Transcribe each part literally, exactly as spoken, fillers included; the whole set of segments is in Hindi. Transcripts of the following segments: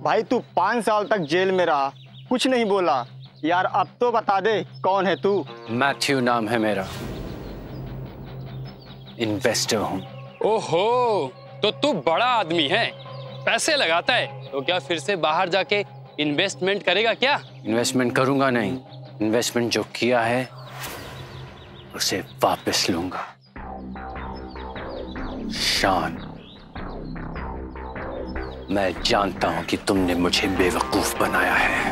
भाई तू पाँच साल तक जेल में रहा, कुछ नहीं बोला यार, अब तो बता दे कौन है तू? मैथ्यू नाम है मेरा, इन्वेस्टर हूँ। ओहो, तो तू बड़ा आदमी है, पैसे लगाता है, तो क्या फिर से बाहर जाके इन्वेस्टमेंट करेगा क्या? इन्वेस्टमेंट करूंगा नहीं, इन्वेस्टमेंट जो किया है उसे वापस लूंगा। शान, मैं जानता हूं कि तुमने मुझे बेवकूफ बनाया है।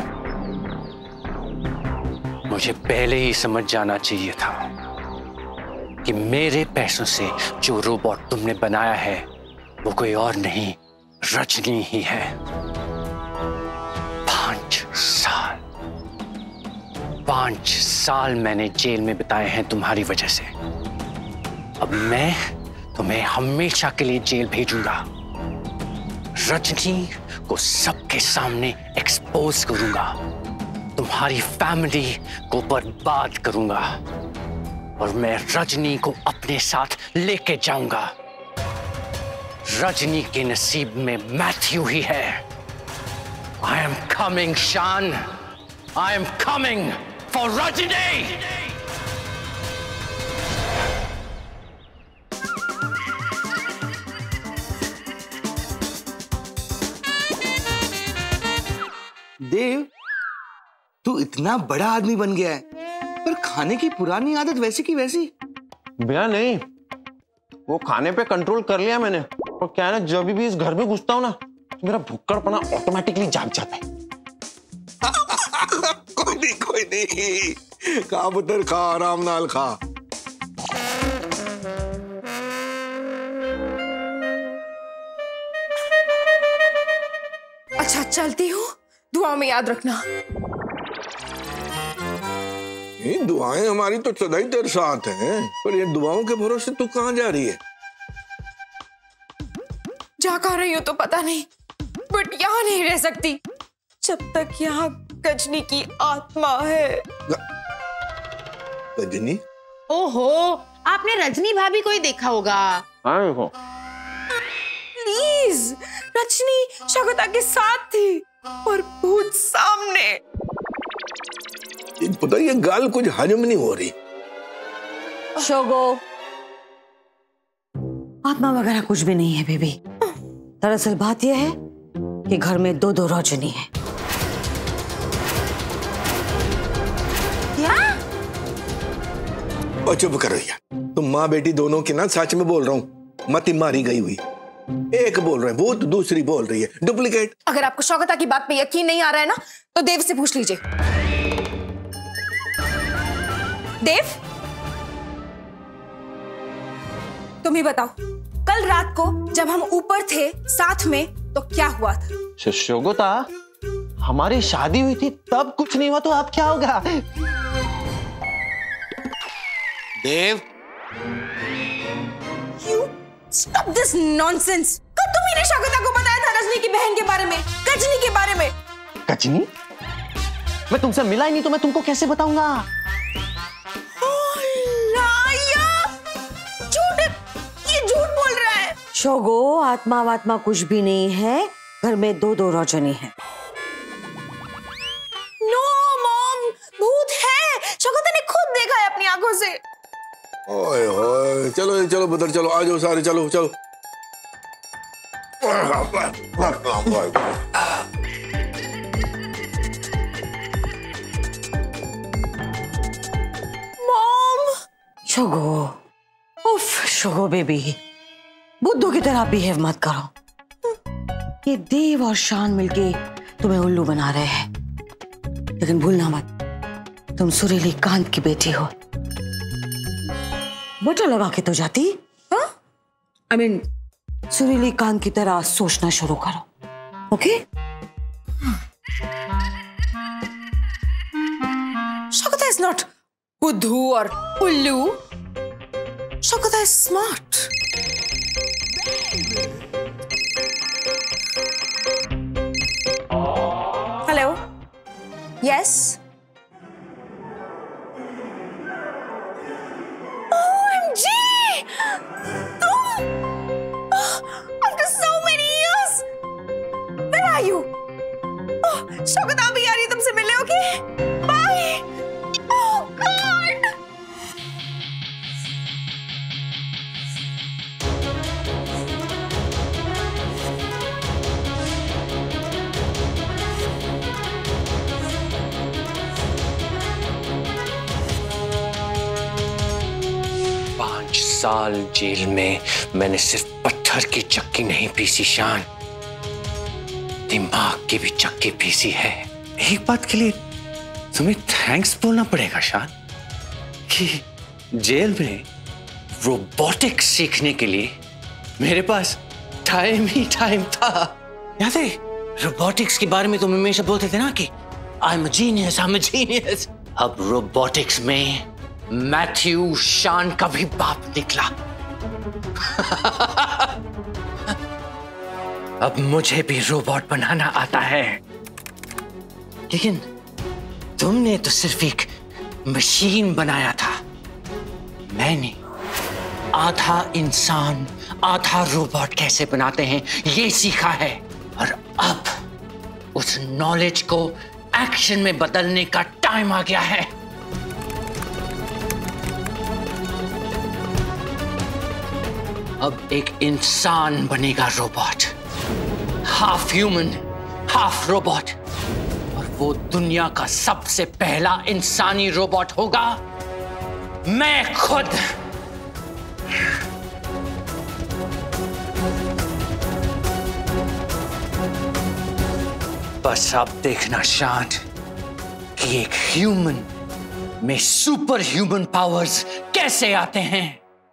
मुझे पहले ही समझ जाना चाहिए था कि मेरे पैसों से जो रोबोट तुमने बनाया है वो कोई और नहीं, रजनी ही है। पांच साल पांच साल मैंने जेल में बिताए हैं तुम्हारी वजह से। अब मैं तुम्हें हमेशा के लिए जेल भेजूंगा। रजनी को सबके सामने एक्सपोज करूंगा, तुम्हारी फैमिली को बर्बाद करूंगा और मैं रजनी को अपने साथ लेके जाऊंगा। रजनी के नसीब में मैथ्यू ही है। I am coming, शान। I am coming for Rajni. देव, तू इतना बड़ा आदमी बन गया है, पर खाने की पुरानी आदत वैसी की वैसी। भैया नहीं, वो खाने पे कंट्रोल कर लिया मैंने। और क्या है ना, जब भी इस घर में घुसता हूँ ना, तो मेरा भुक्कड़पना ऑटोमेटिकली जाग जाता है। कोई नहीं कोई नहीं, खा पुत्र खा, आराम नाल खा। अच्छा चलती हूँ, दुआओं में याद रखना। ये दुआएं हमारी तो सदा ही तेरे साथ हैं, पर ये दुआओं के भरोसे तू कहाँ जा रही है? जा कहाँ रही हूँ तो पता नहीं, बट यहाँ नहीं रह सकती जब तक यहाँ गजनी की आत्मा है। गजनी? ओहो, आपने रजनी भाभी को ही देखा होगा। हाँ देखो। प्लीज, रजनी शगुता के साथ थी और भूत सामने। पता ये गाल कुछ हजम नहीं हो रही। शोगो, आत्मा वगैरह कुछ भी नहीं है बेबी। दरअसल बात यह है कि घर में दो दो रजनी है। क्या? और चुप करो यार, तुम माँ बेटी दोनों की ना, सच में बोल रहा हूँ, मती मारी गई हुई। एक बोल रहे हैं भूत, दूसरी बोल रही है डुप्लीकेट। अगर आपको शौकता की बात पे यकीन नहीं आ रहा है ना, तो देव से पूछ लीजिए। देव, तुम ही बताओ, कल रात को जब हम ऊपर थे साथ में तो क्या हुआ था? शोगोता, हमारी शादी हुई थी तब कुछ नहीं हुआ तो अब क्या होगा? देव, You stop this nonsense! कब तुमने शगुता को बताया था रजनी की बहन के बारे में, गजनी के बारे में? गजनी? मैं तुमसे मिला ही नहीं तो मैं तुमको कैसे बताऊंगा? झूठ, ये झूठ बोल रहा है। शोगो, आत्मा वात्मा कुछ भी नहीं है, घर में दो दो रजनी है। नो मॉम, भूत है, शगुता ने खुद देखा है अपनी आंखों से। ओए ओए, चलो चलो पुत्र, चलो आ जाओ सारे, चलो चलो। मॉम, शोगो, उफ शोगो बेबी, बुद्धू की तरह बिहेव मत करो। ये देव और शान मिलके तुम्हें उल्लू बना रहे हैं, लेकिन भूलना मत, तुम सुरीली कांत की बेटी हो। बटर लगा के तो जाती, हाँ? आई मीन सुरीली कांत की तरह सोचना शुरू करो, ओके? शगुता इज नॉट बुद्धू और उल्लू, Shaguta is smart. Hello, yes? साल जेल में मैंने सिर्फ पत्थर की चक्की नहीं पीसी शान, दिमाग की भी चक्की पीसी है। एक बात के लिए तुम्हें थैंक्स बोलना पड़ेगा शान कि जेल में रोबोटिक्स सीखने के लिए मेरे पास टाइम ही टाइम था। याद है रोबोटिक्स के बारे में तुम हमेशा बोलते थे ना कि I am a genius, I am a genius. अब रोबोटिक्स में मैथ्यू शान का भी बाप निकला। अब मुझे भी रोबोट बनाना आता है, लेकिन तुमने तो सिर्फ एक मशीन बनाया था। मैंने आधा इंसान आधा रोबोट कैसे बनाते हैं ये सीखा है, और अब उस नॉलेज को एक्शन में बदलने का टाइम आ गया है। अब एक इंसान बनेगा robot, half human half robot, और वो दुनिया का सबसे पहला इंसानी रोबोट होगा मैं खुद। बस अब देखना शान कि एक ह्यूमन में सुपर ह्यूमन पावर्स कैसे आते हैं।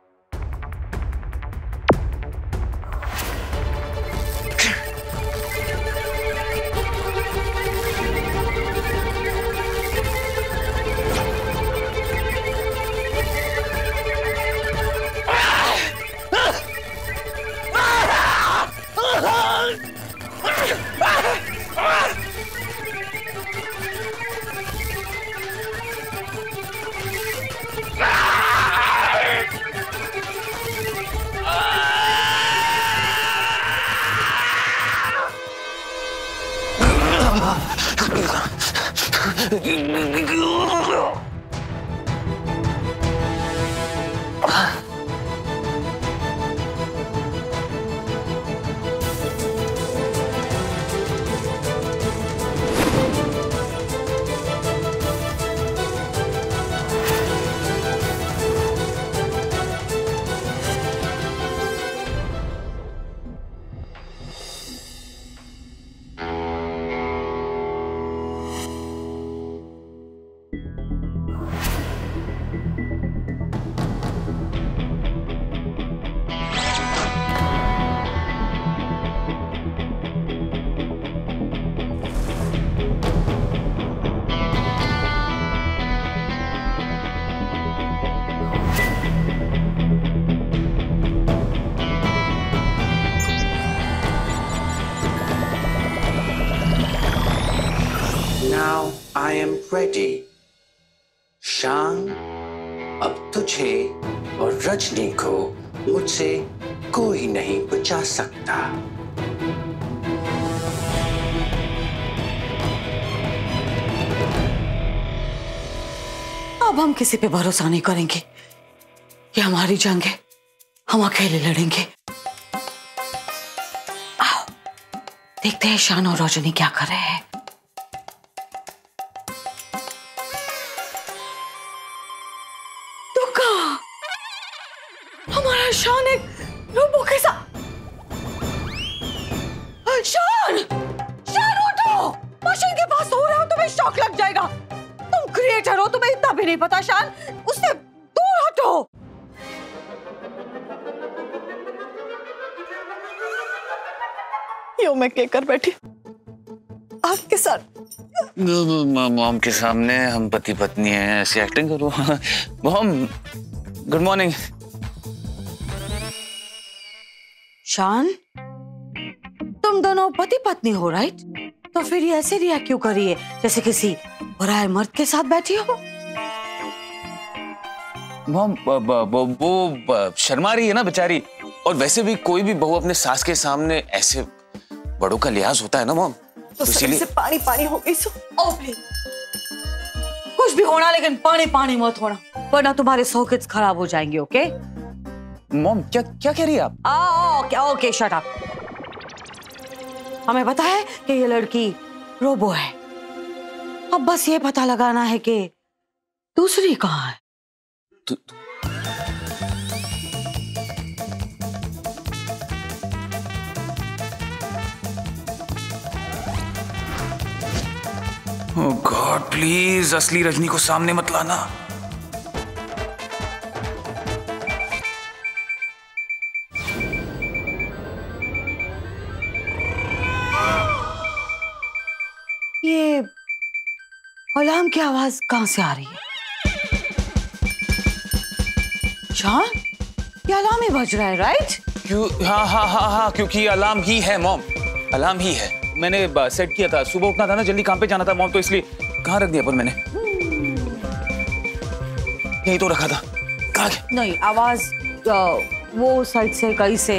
I am ready. शान, अब तुझे और रजनी को मुझसे कोई नहीं बचा सकता। अब हम किसी पे भरोसा नहीं करेंगे। ये हमारी जंग है, हम अकेले लड़ेंगे। आओ, देखते हैं शान और रजनी क्या कर रहे हैं। हमारा शान एक रोबो के साथ। शान, शान उठो! मशीन के पास हो रहे हो, तुम्हें शॉक लग जाएगा। तुम क्रिएटर हो, तुम्हें इतना भी नहीं पता। शान, उससे दूर हटो। यो मैं क्या कर बैठी आपके साथ। मॉम के सामने हम पति पत्नी हैं, ऐसी एक्टिंग करो। Mom, good morning. शान, तुम दोनों पति पत्नी हो, राइट? तो फिर ये ऐसे रिएक्ट क्यों कर रही है जैसे किसी बुराए मर्द के साथ बैठी हो? मॉम, वो शर्मा रही है ना बेचारी। और वैसे भी कोई भी बहू अपने सास के सामने ऐसे बड़ों का लिहाज होता है ना मॉम, तो इसीलिए से पानी पानी हो गई। सो ओ प्लीज, कुछ भी होना लेकिन पानी पानी मत होना, वरना तुम्हारे सॉकेट्स खराब हो जाएंगे। ओके मॉम, क्या क्या कह रही है आप? Ah, okay okay shut up. हमें पता है कि ये लड़की रोबो है, अब बस ये पता लगाना है कि दूसरी कहाँ है। तु, ओह गॉड, प्लीज असली रजनी को सामने मत लाना। ये अलार्म की आवाज कहां से आ रही है? शान, ये अलार्म ही बज रहा है, राइट? क्यों? हाँ हाँ हाँ हाँ, क्योंकि अलार्म ही है मॉम, अलार्म ही है। मैंने सेट किया था, सुबह उठना था ना, जल्दी काम पे जाना था मॉम, तो इसलिए। कहाँ रख दिया पर मैंने? यही तो रखा था। कहाँ गया? नहीं, आवाज आ, वो साइड से कहीं से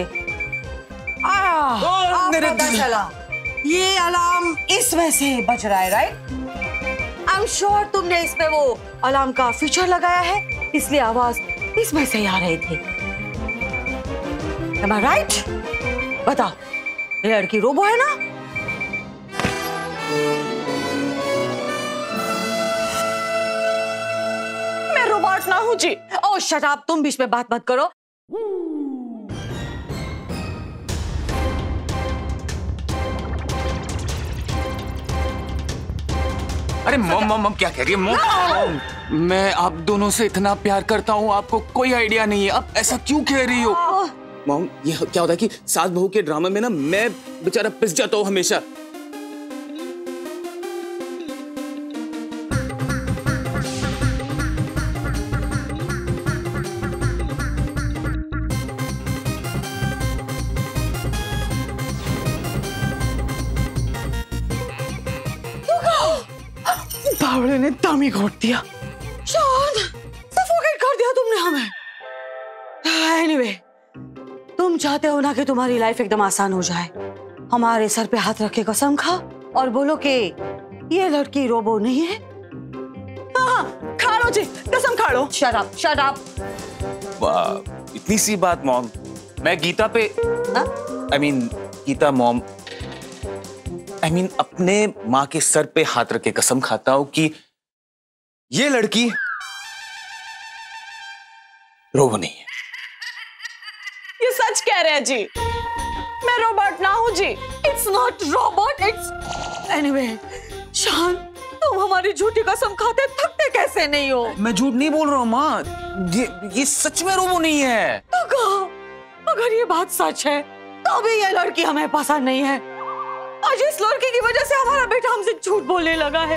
आ, मेरे पता दिल- चला ये अलार्म इस वजह से बज रहा है, राइट? आई एम श्योर तुमने इसमें वो अलार्म का फीचर लगाया है, इसलिए आवाज इसमें से आ रही थी। Am I right? बता, ये लड़की रोबो है ना? मैं रोबोट ना हूँ जी। ओह शट अप, तुम बीच में बात मत करो। अरे मॉम मॉम मॉम क्या कह रही है मॉम? मैं आप दोनों से इतना प्यार करता हूँ, आपको कोई आइडिया नहीं है। आप ऐसा क्यों कह रही हो? मॉम, ये क्या होता है कि सास बहू के ड्रामा में ना मैं बेचारा पिस जाता हूँ हमेशा। बावड़े ने दम ही घोट दिया। शान, सफोकेट कर दिया तुमने हमें। एनीवे, तुम चाहते हो ना कि तुम्हारी लाइफ एकदम आसान हो जाए। हमारे सर पे हाथ रख के कसम खा और बोलो कि ये लड़की रोबो नहीं है। हाँ, खा लो जी, कसम खा लो। Shut up, shut up. इतनी सी बात मॉम, मैं गीता पे I mean Geeta mom I mean अपने माँ के सर पे हाथ रख के कसम खाता हूं कि ये लड़की रोबो नहीं है। ये सच कह रहे हैं जी। मैं रोबोट ना हूँ जी। It's not robot, it's anyway. Shaan, तुम हमारी झूठी कसम खाते थकते कैसे नहीं हो? मैं झूठ नहीं बोल रहा हूँ माँ, ये, ये सच में रोबो नहीं है। तो कहो, अगर ये बात सच है तो भी ये लड़की हमें पसंद नहीं है। आज इस लड़की की वजह से हमारा बेटा हमसे झूठ बोलने लगा है।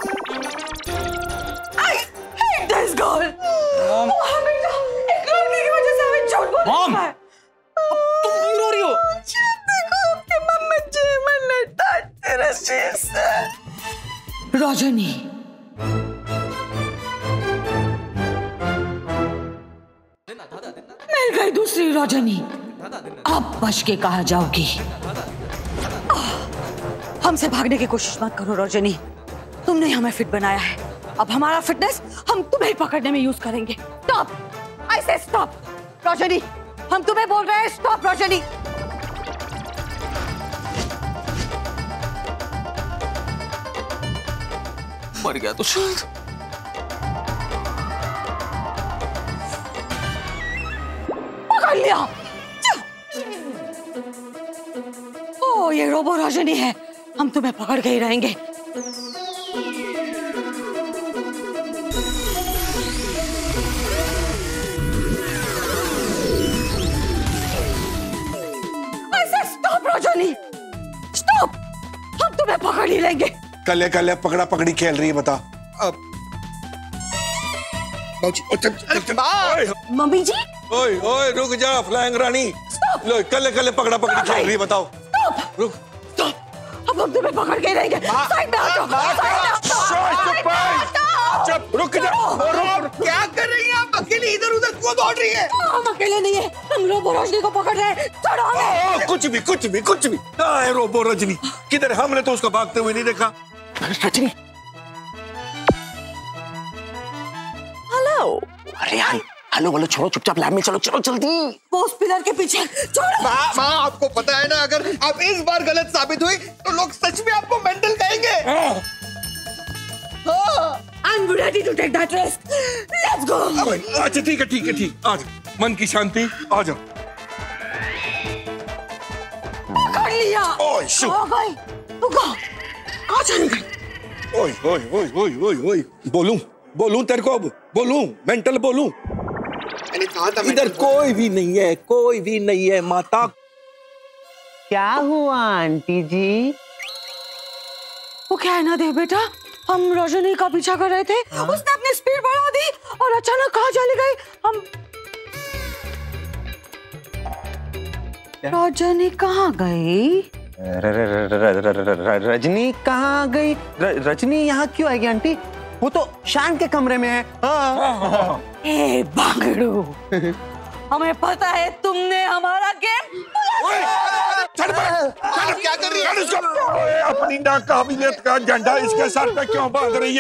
I hate this girl। हमारा बेटा एक लड़की की वजह से हमें झूठ बोलने मॉम, लगा है। तुम क्यों रो रही हो? देखो आपकी मम्मी जी मैंने तेरे से रजनी, मिल गई दूसरी रजनी। अब बच के कहा जाओगी। हमसे भागने की कोशिश मत करो रजनी, तुमने हमें फिट बनाया है। अब हमारा फिटनेस हम तुम्हें पकड़ने में यूज करेंगे। स्टॉप, आई से स्टॉप रजनी, हम तुम्हें बोल रहे हैं स्टॉप रजनी। मर गया तो शायद। पकड़ लिया। ओ ये रोबो रजनी है, हम तुम्हें पकड़ के ही रहेंगे। ऐसे स्टॉप रजनी, स्टॉप, हम तुम्हें पकड़ ही लेंगे। कले कले पकड़ा पकड़ी खेल रही है, बता अब। मम्मी जी, ओए ओए रुक जा फ्लाइंग रानी। लो कले कले पकड़ा पकड़ी खेल रही है, बताओ। रुक, अब हम तुम्हें पकड़ के रहेंगे। साइड में हटो, साइड में हटो, साइड में हटो। चुप, रुक जा। और क्या कर रही है आप? अकेले इधर उधर क्यों दौड़ रही है? हम अकेले नहीं है, हम रोबो रजनी को पकड़ रहे हैं। छोड़ो हमें। कुछ भी कुछ भी कुछ भी। कहाँ है रोबो रजनी? किधर? हमने तो उसको भागते हुए नहीं देखा। रजनी, हेलो। अरे यार, हेलो बोलो, छोड़ो, चुपचाप लैब में चलो, चलो जल्दी। वो उस पिलर के पीछे छोड़ो। माँ माँ आपको पता है ना, अगर आप इस बार गलत साबित हुई तो लोग सच में आपको मेंटल कहेंगे। I'm ready to take that risk. Let's go. अच्छा ठीक है ठीक है ठीक। आज मन की शांति, आ जाओ। कर लिया। ओए, शू। हो गई। रुको, कहाँ चली गई? ओए ओए ओए ओए ओए ओए बोलूं बोलूं तेरे को अब बोलूं मेंटल बोलूं? मैंने कहा था इधर कोई भी नहीं है, कोई भी नहीं है माता। क्या हुआ आंटी जी? वो क्या है ना देव बेटा, हम रजनी का पीछा कर रहे थे, उसने अपनी स्पीड बढ़ा दी और अचानक कहाँ चली गई। हम रजनी कहाँ गई? रजनी कहाँ गई? रजनी यहाँ क्यों आएगी आंटी? वो तो शान के कमरे में है। ए बांगड़ू, हमें पता है तुमने हमारा गेम। क्या कर रही है? अपनी नाकाबिलियत का झंडा इसके सर पे क्यों बांध रही है?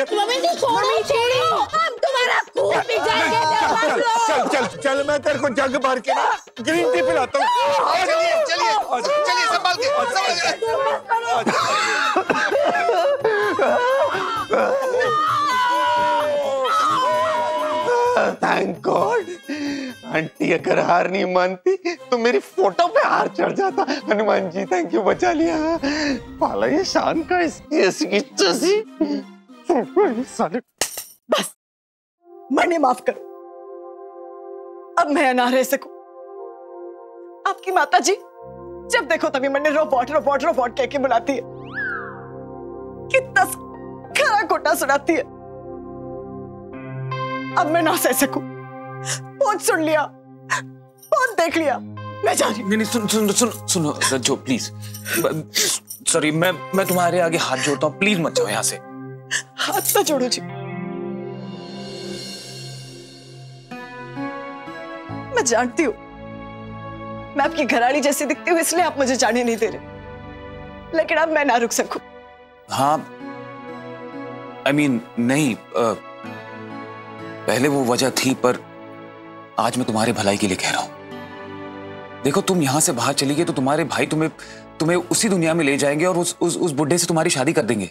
चल चल चल मैं तेरे को जग भर के ना ग्रीन टी पिलाता हूँ। चलिए चलिए चलिए संभाल के थैंक गॉड। आंटी अगर हार नहीं मानती तो मेरी फोटो पे हार चढ़ जाता। हनुमान जी थैंक यू, बचा लिया। पाला ये शान का इसकी ऐसी चसी। बस मैंने माफ कर, अब मैं ना रह सकूं। आपकी माता जी जब देखो तभी मैंने रोबोट रोबोट रोबोट कह के बुलाती है, कितना खरा खोटा सुनाती है। अब मैं ना सह सकूं। बहुत सुन लिया, बहुत देख लिया, मैं जा रही हूं। नहीं नहीं सुन सुन सुन सुनो रज्जो प्लीज, सॉरी मैं मैं तुम्हारे आगे हाथ जोड़ता हूँ, प्लीज मत जाओ यहाँ से। हाथ ना जोड़ो जी, मैं जानती हूँ मैं आपकी घराड़ी जैसी दिखती हूँ इसलिए आप मुझे जाने नहीं दे रहे, लेकिन अब मैं ना रुक सकूं। हाँ आई I मीन mean, नहीं आ, पहले वो वजह थी, पर आज मैं तुम्हारे भलाई के लिए कह रहा हूं। देखो तुम यहां से बाहर चली गई तो तुम्हारे भाई तुम्हें तुम्हें उसी दुनिया में ले जाएंगे और उस उस, उस बुड्ढे से तुम्हारी शादी कर देंगे।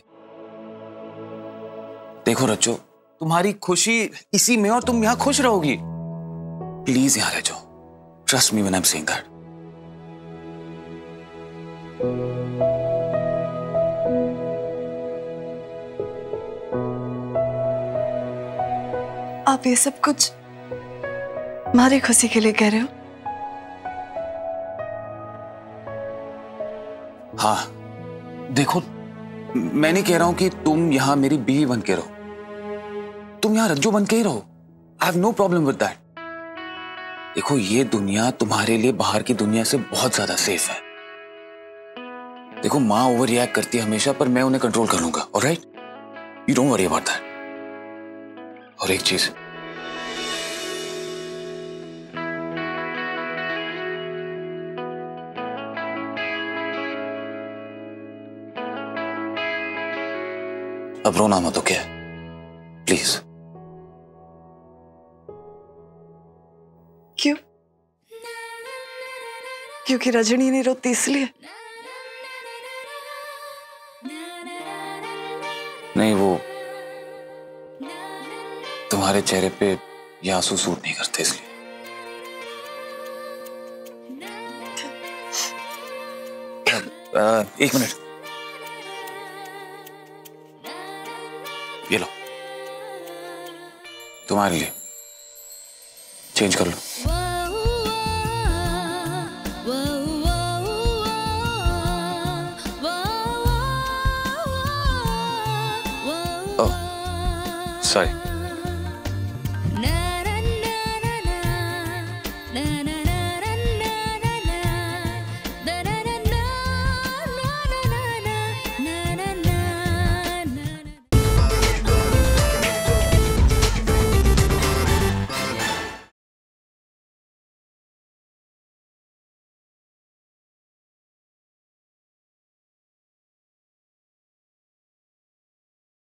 देखो रज्जो, तुम्हारी खुशी इसी में और तुम यहां खुश रहोगी। प्लीज यहां रह जाओ, trust me when I am saying that. आप ये सब कुछ हमारी खुशी के लिए कह रहे हो? हाँ देखो, मैं नहीं कह रहा हूं कि तुम यहां मेरी बीवी बन के रहो, तुम यहां रज्जो बन के ही रहो। I have no problem with that. देखो ये दुनिया तुम्हारे लिए बाहर की दुनिया से बहुत ज्यादा सेफ है। देखो माँ ओवर रिएक्ट करती है हमेशा, पर मैं उन्हें कंट्रोल कर लूंगा। Alright, you don't worry about that. और एक चीज, अब रोना मत, ओके? प्लीज। क्यों? क्योंकि रजनी नहीं रोती इसलिए? नहीं, वो तुम्हारे चेहरे पे ये आंसू सूट नहीं करते इसलिए। आ, एक मिनट, ये लो तुम्हारे लिए, चेंज कर लो। Oh sorry.